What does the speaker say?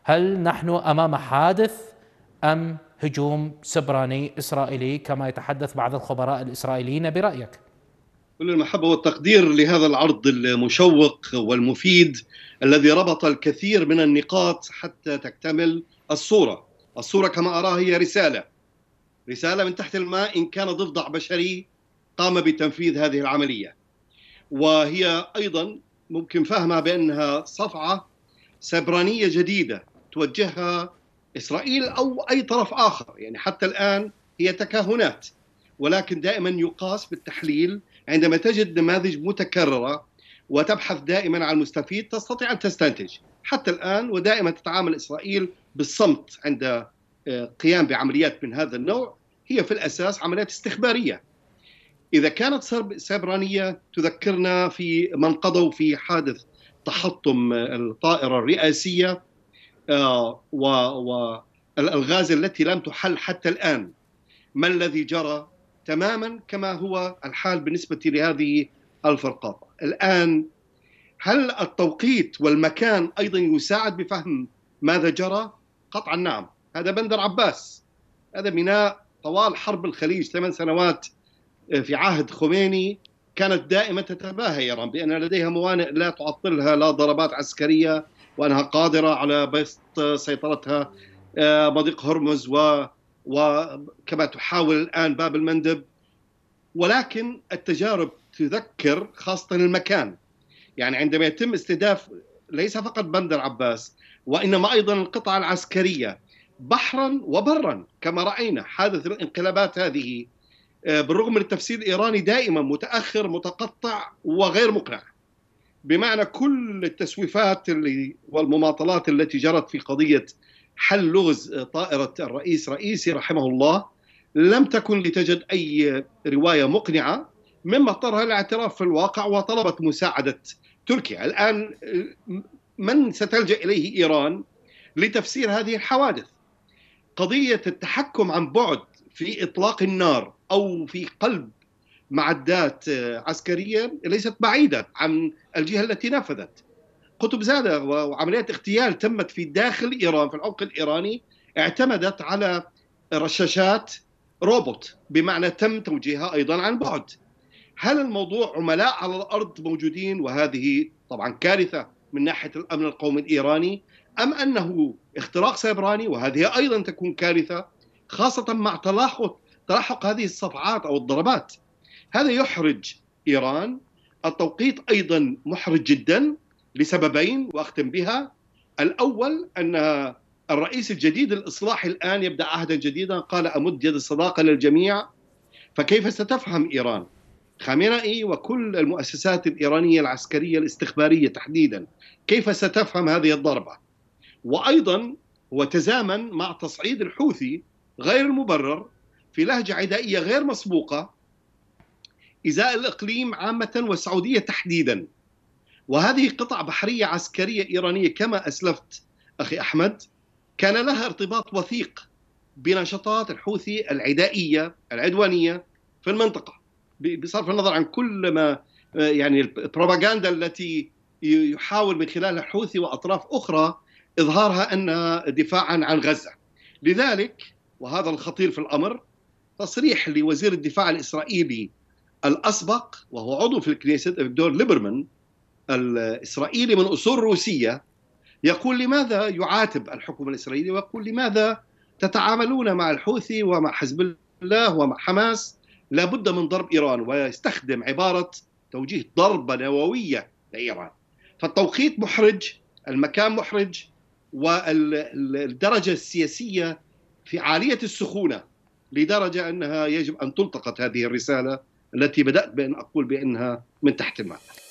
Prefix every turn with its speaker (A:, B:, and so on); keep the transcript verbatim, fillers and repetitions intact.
A: هل نحن أمام حادث أم هجوم سبراني إسرائيلي كما يتحدث بعض الخبراء الإسرائيليين برأيك؟
B: كل المحبة والتقدير لهذا العرض المشوق والمفيد الذي ربط الكثير من النقاط حتى تكتمل الصورة. الصورة كما أراها هي رسالة رسالة من تحت الماء إن كان ضفدع بشري قام بتنفيذ هذه العملية، وهي أيضا ممكن فهمها بأنها صفعة سبرانية جديدة توجهها إسرائيل أو أي طرف آخر. يعني حتى الآن هي تكهنات، ولكن دائما يقاس بالتحليل عندما تجد نماذج متكررة وتبحث دائما عن المستفيد تستطيع أن تستنتج. حتى الآن ودائما تتعامل إسرائيل بالصمت عند قيام بعمليات من هذا النوع، هي في الأساس عمليات استخبارية. إذا كانت سبرانية تذكرنا في من قضوا في حادث تحطم الطائرة الرئاسية والألغاز التي لم تحل حتى الآن. ما الذي جرى؟ تماما كما هو الحال بالنسبة لهذه الفرقاطة. الآن هل التوقيت والمكان أيضا يساعد بفهم ماذا جرى؟ قطعا نعم. هذا بندر عباس، هذا ميناء طوال حرب الخليج ثمان سنوات في عهد خميني كانت دائما تتباهى إيران بأن لديها موانئ لا تعطلها لا ضربات عسكرية، وأنها قادرة على بسط سيطرتها مضيق هرمز و وكما تحاول الآن باب المندب. ولكن التجارب تذكر خاصة المكان. يعني عندما يتم استهداف ليس فقط بندر عباس وإنما أيضا القطع العسكرية بحرا وبرا كما رأينا حادث الانقلابات هذه، بالرغم من التفسير الإيراني دائما متأخر متقطع وغير مقنع، بمعنى كل التسويفات اللي والمماطلات التي جرت في قضية حل لغز طائرة الرئيس رئيسي رحمه الله لم تكن لتجد أي رواية مقنعة، مما اضطرها الاعتراف في الواقع وطلبت مساعدة تركيا. الآن من ستلجأ إليه إيران لتفسير هذه الحوادث؟ قضية التحكم عن بعد في إطلاق النار أو في قلب معدات عسكرية ليست بعيدة عن الجهة التي نفذت. قطب زادة وعمليات اغتيال تمت في داخل إيران في العمق الإيراني اعتمدت على رشاشات روبوت، بمعنى تم توجيهها أيضا عن بعد. هل الموضوع عملاء على الأرض موجودين وهذه طبعا كارثة من ناحية الأمن القومي الإيراني، أم أنه اختراق سيبراني وهذه أيضا تكون كارثة خاصة مع تلاحق تلاحق هذه الصفعات أو الضربات؟ هذا يحرج إيران. التوقيت أيضا محرج جدا لسببين وأختم بها. الأول أن الرئيس الجديد الإصلاحي الآن يبدأ عهدا جديدا، قال أمد يد الصداقة للجميع. فكيف ستفهم إيران خامنئي وكل المؤسسات الإيرانية العسكرية الاستخبارية تحديدا كيف ستفهم هذه الضربة؟ وأيضا هو تزامن مع تصعيد الحوثي غير المبرر في لهجة عدائية غير مسبوقة إزاء الإقليم عامة والسعودية تحديدا. وهذه قطع بحرية عسكرية إيرانية كما أسلفت أخي أحمد كان لها ارتباط وثيق بنشاطات الحوثي العدائية العدوانية في المنطقة، بصرف النظر عن كل ما يعني البروباغندا التي يحاول من خلالها الحوثي وأطراف أخرى إظهارها أنها دفاعا عن غزة. لذلك وهذا الخطير في الأمر تصريح لوزير الدفاع الإسرائيلي الأسبق وهو عضو في الكنيست أفيغدور ليبرمان الإسرائيلي من أصول روسية، يقول لماذا يعاتب الحكومة الإسرائيلية ويقول لماذا تتعاملون مع الحوثي ومع حزب الله ومع حماس، لابد من ضرب إيران، ويستخدم عبارة توجيه ضربة نووية لإيران. فالتوقيت محرج، المكان محرج، والدرجة السياسية في عالية السخونة لدرجة أنها يجب أن تلتقط هذه الرسالة التي بدأت بأن أقول بأنها من تحت الماء.